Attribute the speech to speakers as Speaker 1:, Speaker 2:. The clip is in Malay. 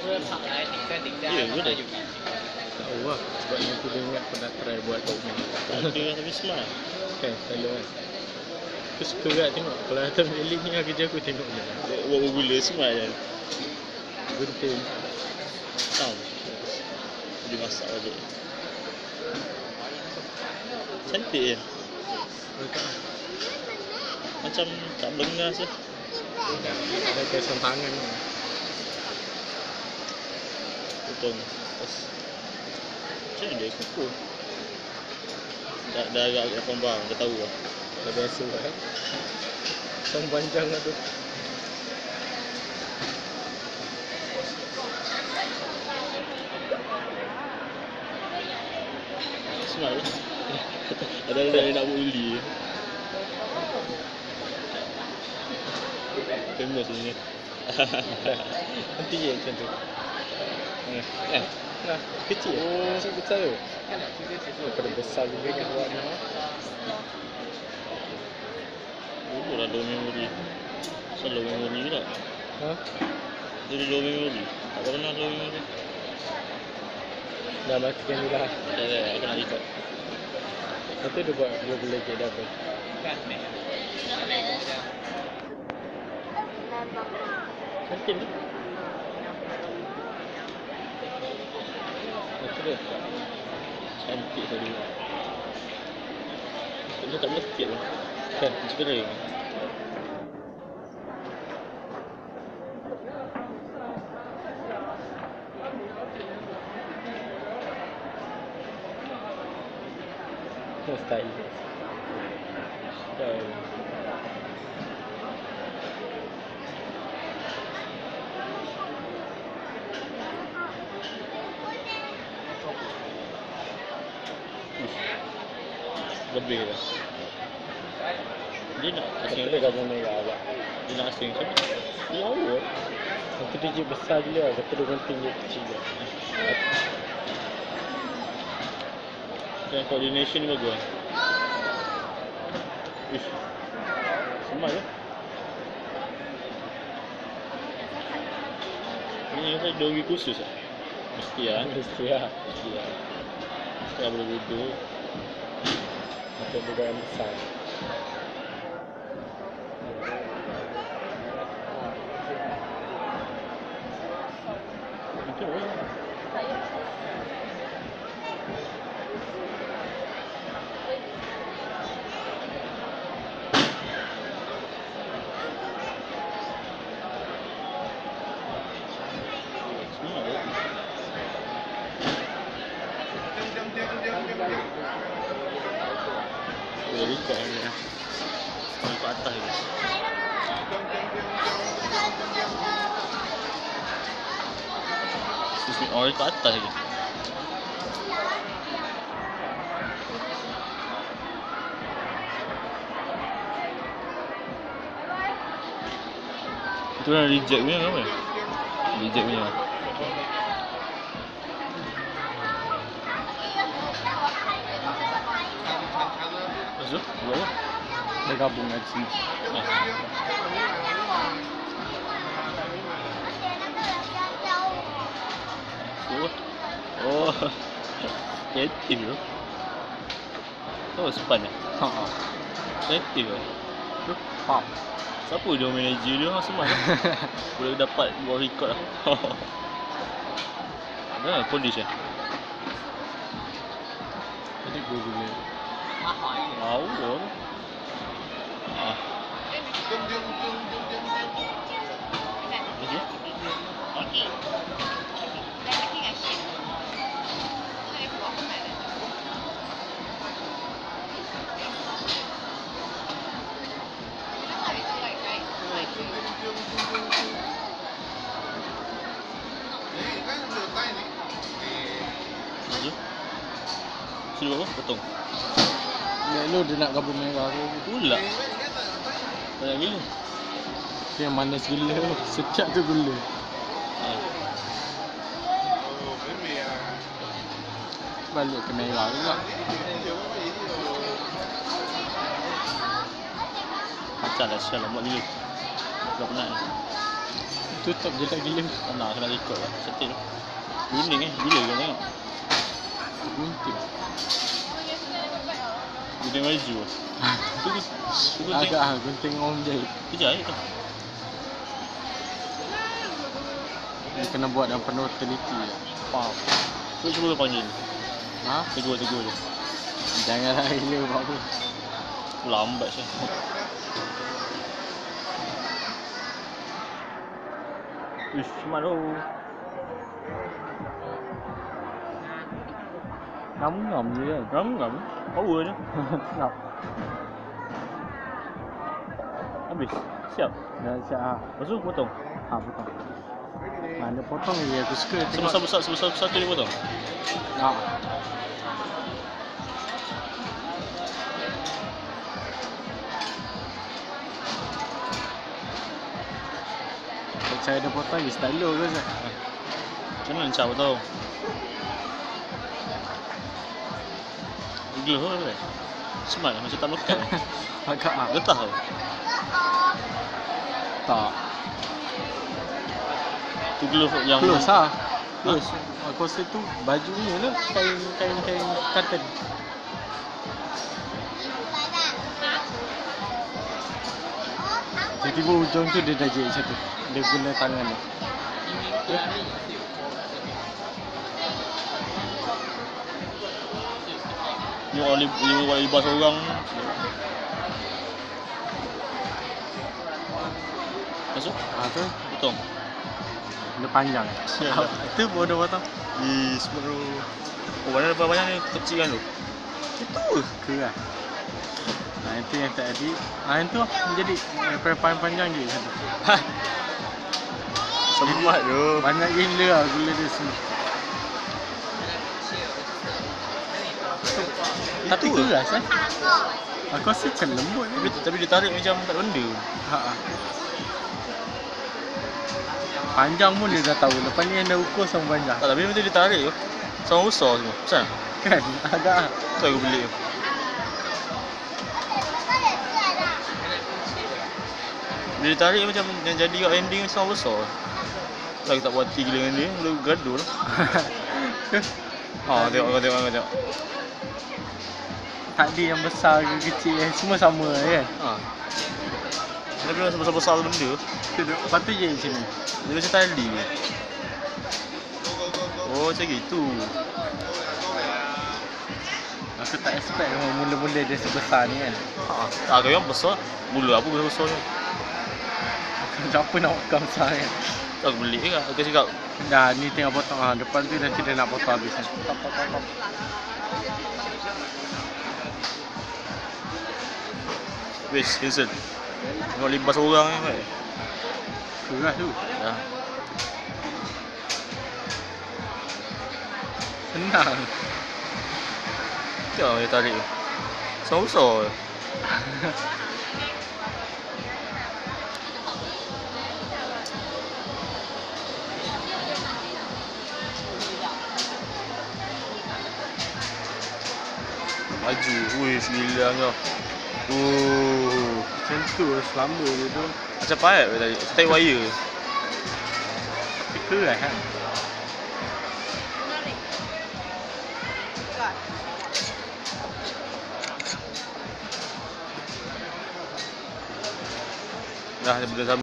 Speaker 1: Ya ke dah?
Speaker 2: Tak tahu lah. Sebab nanti dia ingat pernah try buat kat rumah.
Speaker 1: Tak ada tapi smart.
Speaker 2: Kan, selalu kan. Aku suka kat tengok. Kalau datang Elite ni kerja aku tengok je.
Speaker 1: Buat bergula smart je.
Speaker 2: Gunting.
Speaker 1: Tahu. Dia masak balik. Cantik je. Macam tak bengas je.
Speaker 2: Ada kesan tangan.
Speaker 1: Potong. Macam mana dia kukuh? Dah agak kembang, dah tahu lah.
Speaker 2: Dah biasa lah kan. Sang panjang lah tu.
Speaker 1: Smart je. Ada nak buat uli je. Famous ni.
Speaker 2: Nanti je macam tu. Nah, kecil. Kecil besar tu. Daripada besar juga yang buat ni.
Speaker 1: Dulu lah low memory. So low memory juga.
Speaker 2: Ha?
Speaker 1: Dulu low memory. Tak pernah low memory.
Speaker 2: Dah matikan ni lah.
Speaker 1: Tak, aku nak record.
Speaker 2: Nanti dia buat dia boleh get double. Cantik ni. Itu dia.
Speaker 1: Cantik tadi. Dia tak melekit pun.
Speaker 2: Kan?
Speaker 1: Macam kering.
Speaker 2: Oh, style dia. Style.
Speaker 1: Lebih lah. Dia nak asing.
Speaker 2: Kata dia gabung merah agak.
Speaker 1: Dia nak asing macam mana?
Speaker 2: Dia awal. Nanti dia je besar gila. Kata dia gunting je kecil je.
Speaker 1: Yang coordination ni bagus lah. Ish. Smart lah. Ni saya dogi khusus lah. Mesti lah.
Speaker 2: Mesti lah.
Speaker 1: Mesti lah. Tak boleh duduk.
Speaker 2: Macam budak yang besar.
Speaker 1: Itu lah. Smart lah. Boleh record ni lah. Sampai atas je. Excuse me, orang kat atas je. Itu kan reject punya apa? Reject punya. Lepas tu, buat apa?
Speaker 2: Dia gabung kat sini.
Speaker 1: Oh, kreatif tu. Oh, span lah.
Speaker 2: Ha.
Speaker 1: Kreatif lah.
Speaker 2: Tu. Ha.
Speaker 1: Siapa dia manager dia? Semua lah. Boleh dapat buat record lah. Dah, polish lah.
Speaker 2: Jadi gue boleh.
Speaker 1: Tahu lah. Okey. Sudah apa? Potong.
Speaker 2: Nek lu dia nak gabung merah tu.
Speaker 1: Pula. Banyak gila.
Speaker 2: Tu yang manis gila tu. Setiap tu gula. Balik ke merah juga.
Speaker 1: Macam lah sial lah buat gila. Tak penat ni.
Speaker 2: Tutup je lagi lima.
Speaker 1: Tak nak kena record lah. Settle. Gunting bila kau tengok?
Speaker 2: Gunting.
Speaker 1: Gunting baju. Tu gunting.
Speaker 2: Agak gunting orang jahit.
Speaker 1: Tu jahit tu.
Speaker 2: Dia kena buat dalam penuh teliti lah.
Speaker 1: Faham. Cuba panggil.
Speaker 2: Ha?
Speaker 1: Tegur je.
Speaker 2: Janganlah gila buat apa.
Speaker 1: Lambat je. Ish, smart tu.
Speaker 2: Ngam-ngam je kan?
Speaker 1: Ram. Power je.
Speaker 2: Sedap.
Speaker 1: Habis. Siap.
Speaker 2: Dah siap lah.
Speaker 1: Lepas tu potong.
Speaker 2: Ha, potong. Dia potong je aku suka tengok.
Speaker 1: Sebesar-besar tu dia potong.
Speaker 2: Ha. Cara dia potong je style ke Zat?
Speaker 1: Macam mana lancap potong? Glove lah. Smart lah, macam tak lekat.
Speaker 2: Agak lah.
Speaker 1: Getah tau.
Speaker 2: Tak.
Speaker 1: Tu glove yang
Speaker 2: Close lah. Close. Aku rasa tu baju ni lah. Kain cotton. Tiba-tiba hujung tu dia dah jahit macam tu. Dia guna tangan dia.
Speaker 1: Ni orang libas orang. Masuk?
Speaker 2: Ha tu.
Speaker 1: Potong.
Speaker 2: Dia panjang.
Speaker 1: Siap.
Speaker 2: Itu bodoh potong.
Speaker 1: Smart tu. Oh, mana lepas banyak ni kecil kan tu?
Speaker 2: Itu ke lah. Ha, itu yang tak ada. Ha, itu lah. Jadi panjang je macam tu.
Speaker 1: Smart tu.
Speaker 2: Banyak gila lah gula dia semua. Tapi
Speaker 1: Itu
Speaker 2: keras eh. Aku rasa macam lembut ni.
Speaker 1: Tapi dia tarik macam tak ada benda.
Speaker 2: Ha. Panjang pun dia dah tahu. Lepas ni yang dah ukur sama panjang.
Speaker 1: Tak, tapi macam dia tarik tu. Sama besar semua. Macam
Speaker 2: Kan? Agak.
Speaker 1: tu aku beli tu. Bila dia tarik macam yang jadi kat ending sama besar. Tak tak buat hati gila dengan dia. Lu gaduh lah. Ha, tengok.
Speaker 2: Tak ada yang besar ke kecil semua sama kan.
Speaker 1: Ha. Tapi macam besar-besar benda.
Speaker 2: Patut je macam ni.
Speaker 1: Dia macam tali. Oh, macam gitu.
Speaker 2: Aku tak expect mula-mula dia sebesar ni kan.
Speaker 1: Ha. Kau yang besar. Mula apa besar ni?
Speaker 2: Macam apa nak makan besar kan.
Speaker 1: Aku beli ke? Aku cakap.
Speaker 2: Dah ni tengah potong. Ha, depan tu nanti dia nak potong habis kan. Top.
Speaker 1: Wes, cancel. Tengok libas orang ni, baik.
Speaker 2: Keras tu.
Speaker 1: Ya.
Speaker 2: Senang.
Speaker 1: Tengok dia tarik tu. Sama besar. Maju. Wih, gila kau.
Speaker 2: Macam tu selamba dia tu.
Speaker 1: Macam pipe tadi. Macam tarik wire.
Speaker 2: Tapi keras kan.
Speaker 1: Dah, dia boleh